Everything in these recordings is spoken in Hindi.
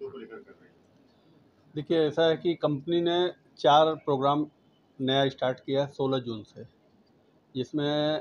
मुद्दों को लेकर कर रही है? देखिए, ऐसा है कि कंपनी ने 4 प्रोग्राम नया स्टार्ट किया है 16 जून से, जिसमें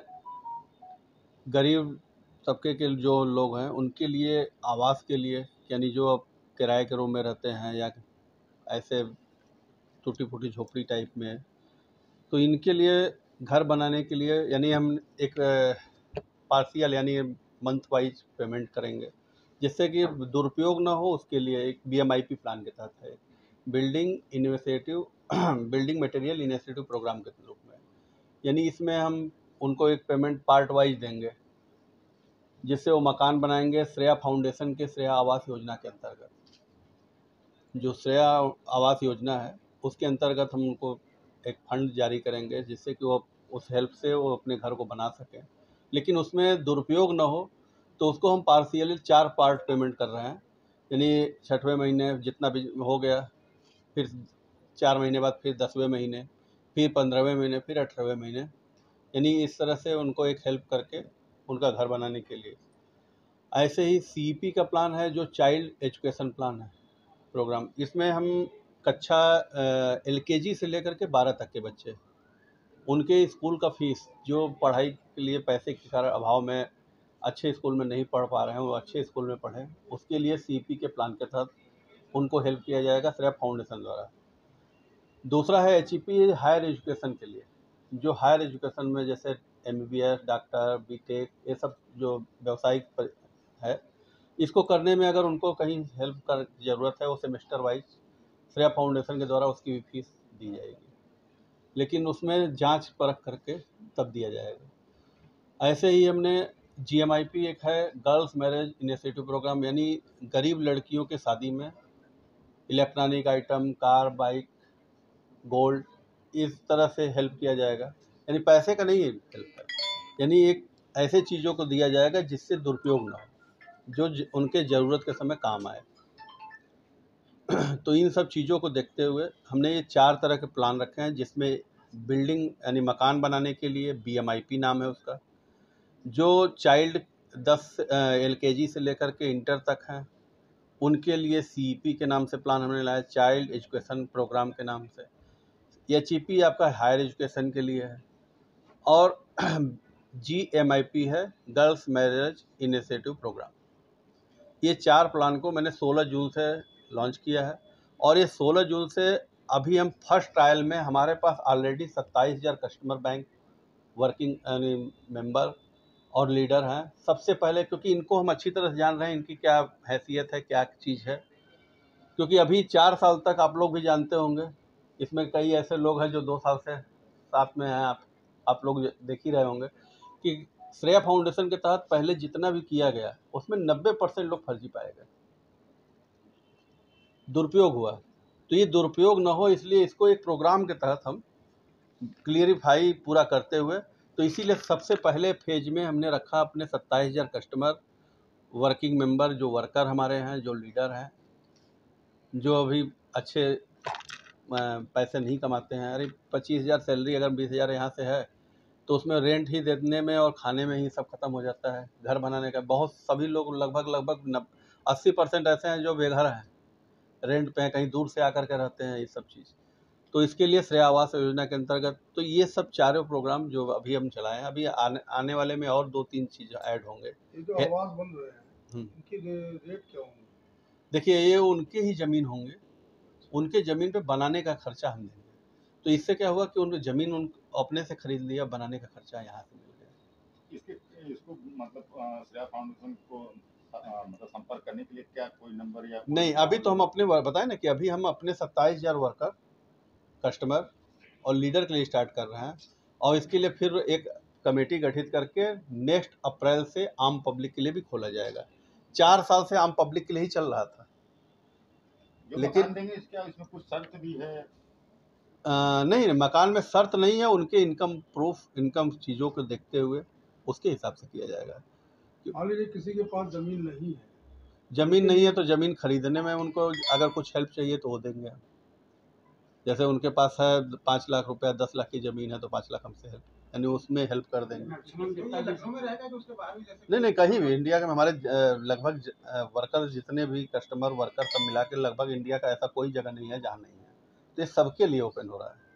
गरीब तबके के जो लोग हैं उनके लिए आवास के लिए, यानी जो अब किराए के रूम में रहते हैं या ऐसे टूटी-फूटी झोपड़ी टाइप में, तो इनके लिए घर बनाने के लिए यानी हम एक पार्शियल यानी मंथ वाइज पेमेंट करेंगे, जिससे कि दुरुपयोग ना हो। उसके लिए एक BMIP प्लान के तहत है, building initiative building material initiative program के रूप में। यानी इसमें हम उनको एक पेमेंट पार्ट वाइज देंगे, जिससे वो मकान बनाएंगे श्रेया फाउंडेशन के श्रेया आवास योजना के अंतर्गत। जो श्रेया आवास योजना है उसके अंतर्गत हम उनको एक फंड जारी करेंगे, जिससे कि वो उस हेल्प से वो अपने घर को बना सकें, लेकिन उसमें दुरुपयोग ना हो। तो उसको हम पार्शियली 4 पार्ट पेमेंट कर रहे हैं, यानी 6वें महीने जितना भी हो गया, फिर 4 महीने बाद फिर 10वें महीने, फिर 15वें महीने, फिर 18वें महीने, यानी इस तरह से उनको एक हेल्प करके उनका घर बनाने के लिए। ऐसे ही CEP का प्लान है जो चाइल्ड एजुकेशन प्लान है प्रोग्राम। इसमें हम कक्षा LKG से लेकर के 12 तक के बच्चे, उनके स्कूल का फीस, जो पढ़ाई के लिए पैसे के कारण अभाव में अच्छे स्कूल में नहीं पढ़ पा रहे हैं, वो अच्छे स्कूल में पढ़ें, उसके लिए CEP के प्लान के तहत उनको हेल्प किया जाएगा श्रेया फाउंडेशन द्वारा। दूसरा है HEP हायर एजुकेशन के लिए, जो हायर एजुकेशन में जैसे MBBS, डॉक्टर, BTech, ये सब जो व्यावसायिक है, इसको करने में अगर उनको कहीं हेल्प का ज़रूरत है, वो सेमेस्टर वाइज श्रेया फाउंडेशन के द्वारा उसकी भी फीस दी जाएगी, लेकिन उसमें जांच परख करके तब दिया जाएगा। ऐसे ही हमने GMIP एक है गर्ल्स मैरिज इनिशिएटिव प्रोग्राम, यानी गरीब लड़कियों के शादी में electronic item, car, bike, gold, इस तरह से हेल्प किया जाएगा। यानी पैसे का नहीं हेल्प है, यानी एक ऐसे चीज़ों को दिया जाएगा जिससे दुरुपयोग ना हो, जो उनके ज़रूरत के समय काम आए। तो इन सब चीज़ों को देखते हुए हमने ये 4 तरह के प्लान रखे हैं, जिसमें बिल्डिंग यानी मकान बनाने के लिए BMIP नाम है उसका, जो चाइल्ड 10 LKG से लेकर के इंटर तक हैं उनके लिए CEP के नाम से प्लान हमने लाया, चाइल्ड एजुकेशन प्रोग्राम के नाम से। HEP आपका हायर एजुकेशन के लिए है, और GMIP है गर्ल्स मैरिज इनिशिएटिव प्रोग्राम। ये 4 प्लान को मैंने 16 जून से लॉन्च किया है, और ये 16 जून से अभी हम फर्स्ट ट्रायल में हमारे पास ऑलरेडी 27,000 कस्टमर बैंक वर्किंग यानी मेंबर और लीडर हैं। सबसे पहले, क्योंकि इनको हम अच्छी तरह से जान रहे हैं, इनकी क्या हैसियत है, क्या चीज़ है, क्योंकि अभी 4 साल तक आप लोग भी जानते होंगे, इसमें कई ऐसे लोग हैं जो 2 साल से साथ में हैं। आप लोग देख ही रहे होंगे कि श्रेया फाउंडेशन के तहत पहले जितना भी किया गया उसमें 90% लोग फर्जी पाए गए, दुरुपयोग हुआ। तो ये दुरुपयोग ना हो, इसलिए इसको एक प्रोग्राम के तहत हम क्लियरिफाई पूरा करते हुए, तो इसीलिए सबसे पहले फेज में हमने रखा अपने 27,000 कस्टमर वर्किंग मेंबर, जो वर्कर हमारे हैं, जो लीडर हैं, जो अभी अच्छे पैसे नहीं कमाते हैं। अरे 25,000 सैलरी अगर 20,000 यहाँ से है, तो उसमें रेंट ही देने में और खाने में ही सब खत्म हो जाता है। घर बनाने का बहुत सभी लोग लगभग 80% ऐसे हैं जो बेघर हैं, रेंट पे हैं, कहीं दूर से आकर के रहते हैं, ये सब चीज़। तो इसके लिए श्रेया आवास योजना के अंतर्गत तो ये सब चारों प्रोग्राम जो अभी हम चलाए हैं, अभी आने वाले में और 2-3 चीज़ ऐड होंगे। ये जो आवास बन रहे हैं इनके रेट क्या होंगे? देखिए, ये उनके ही ज़मीन होंगे, उनके ज़मीन पे बनाने का खर्चा हम देंगे। तो इससे क्या हुआ कि उनकी ज़मीन उन अपने से खरीद लिया, बनाने का खर्चा यहाँ से मिल गया। इसको मतलब श्रेया फाउंडेशन को मतलब संपर्क करने के लिए क्या कोई नंबर या नहीं, अभी तो हम अपने बताए ना कि अभी हम अपने 27,000 वर्कर, कस्टमर और लीडर के लिए स्टार्ट कर रहे हैं, और इसके लिए फिर एक कमेटी गठित करके नेक्स्ट अप्रैल से आम पब्लिक के लिए भी खोला जाएगा। 4 साल से आम पब्लिक के लिए ही चल रहा था, लेकिन देंगे इसमें कुछ शर्त भी है? नहीं, मकान में शर्त नहीं है, उनके इनकम प्रूफ, इनकम चीज़ों को देखते हुए उसके हिसाब से किया जाएगा। मान लीजिए किसी के पास ज़मीन नहीं है, ज़मीन नहीं है तो ज़मीन खरीदने में उनको अगर कुछ हेल्प चाहिए तो वो देंगे हम। जैसे उनके पास है 5 लाख रुपया, 10 लाख की ज़मीन है तो 5 लाख हमसे हेल्प यानी उसमें हेल्प कर देंगे। लखनऊ में रहेगा कि उसके बाहर भी जैसे नहीं, कहीं भी इंडिया के हमारे लगभग वर्कर जितने भी कस्टमर वर्कर सब मिला के लगभग इंडिया का ऐसा कोई जगह नहीं है जहाँ नहीं है। तो ये सबके लिए ओपन हो रहा है।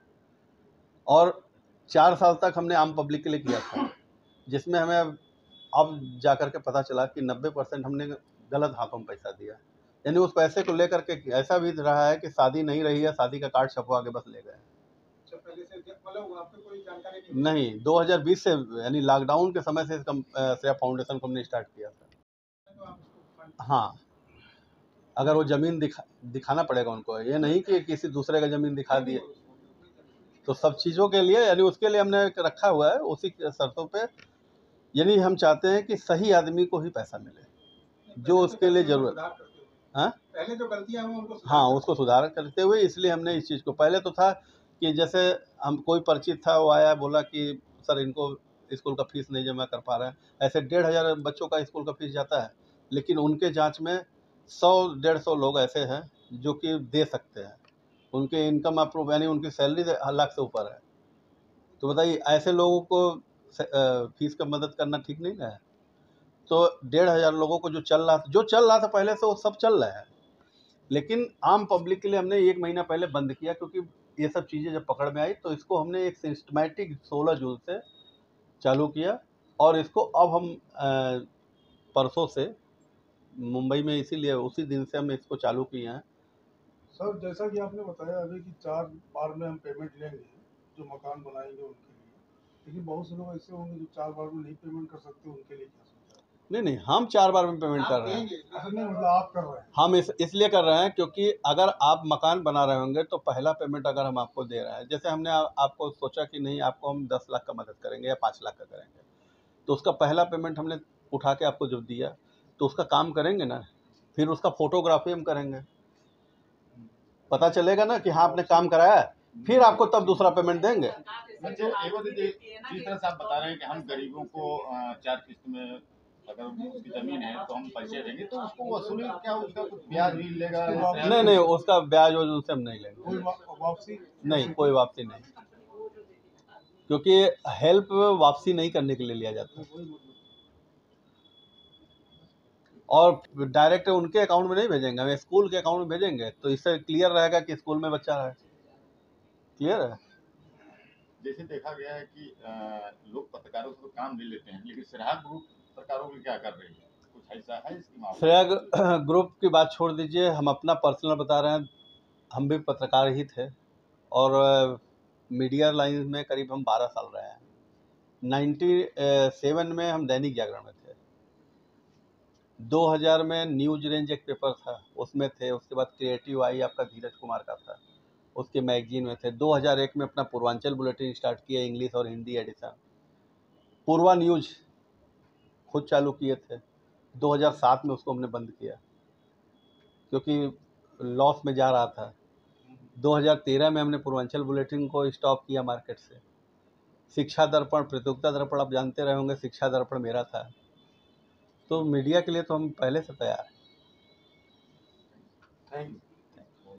और 4 साल तक हमने आम पब्लिक के लिए किया था, जिसमें हमें अब जा कर के पता चला कि 90% हमने गलत हाथों में पैसा दिया। यानी उस पैसे को लेकर के ऐसा भी रहा है कि शादी नहीं रही है, शादी का कार्ड छपवा के बस ले गए। पहले से मतलब आपको कोई जानकारी नहीं, 2020 से यानी लॉकडाउन के समय से श्रेया फाउंडेशन को हमने स्टार्ट किया था। तो आप उसको फंड हाँ, अगर वो ज़मीन दिखाना पड़ेगा उनको, ये नहीं कि किसी दूसरे का ज़मीन दिखा दिए। तो सब चीज़ों के लिए यानी उसके लिए हमने एक रखा हुआ है, उसी शर्तों पे। यानी हम चाहते हैं कि सही आदमी को ही पैसा मिले, जो उसके लिए ज़रूरत। हाँ, पहले जो गलतियां हुई उनको हाँ, उसको सुधार करते हुए इसलिए हमने इस चीज़ को, पहले तो था कि जैसे हम कोई परिचित था, वो आया बोला कि सर इनको स्कूल का फीस नहीं जमा कर पा रहे हैं। ऐसे 1,500 बच्चों का स्कूल का फीस जाता है, लेकिन उनके जांच में 100-150 लोग ऐसे हैं जो कि दे सकते हैं। उनके इनकम अप्रूव यानी उनकी सैलरी लाख से ऊपर है। तो बताइए ऐसे लोगों को फीस का मदद करना ठीक नहीं है। तो 1,500 लोगों को जो चल रहा था पहले से, वो सब चल रहा है। लेकिन आम पब्लिक के लिए हमने 1 महीना पहले बंद किया, क्योंकि ये सब चीज़ें जब पकड़ में आई तो इसको हमने एक सिस्टमैटिक 16 जून से चालू किया। और इसको अब हम परसों से मुंबई में, इसीलिए उसी दिन से हम इसको चालू किए हैं। सर जैसा कि आपने बताया अभी कि 4 बार में हम पेमेंट लेंगे जो मकान बनाएंगे उनके लिए, लेकिन बहुत से लोग ऐसे होंगे जो 4 बार में नहीं पेमेंट कर सकते, उनके लिए क्या सोचा? नहीं, हम 4 बार में पेमेंट कर रहे हैं। नहीं मतलब आप कर रहे हैं। हम इसलिए कर रहे हैं क्योंकि अगर आप मकान बना रहे होंगे तो पहला पेमेंट अगर हम आपको दे रहे हैं, जैसे हमने आपको सोचा कि नहीं आपको हम 10 लाख का मदद करेंगे या 5 लाख का करेंगे, तो उसका पहला पेमेंट हमने उठा के आपको जब दिया तो उसका काम करेंगे ना, फिर उसका फोटोग्राफी हम करेंगे, पता चलेगा ना कि हाँ आपने काम कराया है, फिर आपको तब दूसरा पेमेंट देंगे। जिस तरह से आप बता रहे हैं कि हम गरीबों को 4 किस्त में अगर उसकी जमीन है तो हम पैसे देंगे, तो उसको वसूली क्या उसका कुछ ब्याज भी लेगा? नहीं, उसका ब्याज उनसे हम नहीं लेंगे। कोई वापसी नहीं, कोई वापसी नहीं, क्योंकि हेल्प वापसी नहीं करने के लिए लिया जाता है। और डायरेक्ट उनके अकाउंट में नहीं भेजेंगे, हम स्कूल के अकाउंट में भेजेंगे, तो इससे क्लियर रहेगा कि स्कूल में बच्चा है। क्लियर है। जैसे देखा गया है कि लोग पत्रकारों से तो काम ले लेते हैं, लेकिन श्रेया ग्रुप पत्रकारों की क्या कर रही है, कुछ ऐसा है इसकी मामले? श्रेया ग्रुप की बात छोड़ दीजिए, हम अपना पर्सनल बता रहे हैं। हम भी पत्रकार ही थे और मीडिया लाइन में करीब हम 12 साल रहे हैं। 97 में हम दैनिक जागरण में थे, 2000 में न्यूज रेंज एक पेपर था उसमें थे, उसके बाद क्रिएटिव आई आपका धीरज कुमार का था, उसके मैगजीन में थे। 2001 में अपना पूर्वांचल बुलेटिन स्टार्ट किया, इंग्लिश और हिंदी एडिशन। पूर्वा न्यूज खुद चालू किए थे, 2007 में उसको हमने बंद किया क्योंकि लॉस में जा रहा था। 2013 में हमने पूर्वांचल बुलेटिन को स्टॉप किया मार्केट से। शिक्षा दर्पण, प्रतियोगिता दर्पण आप जानते रहे होंगे, शिक्षा दर्पण मेरा था। तो मीडिया के लिए तो हम पहले से तैयार हैं। Thank you.